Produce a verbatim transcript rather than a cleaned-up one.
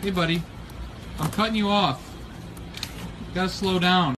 Hey, buddy. I'm cutting you off. You gotta slow down.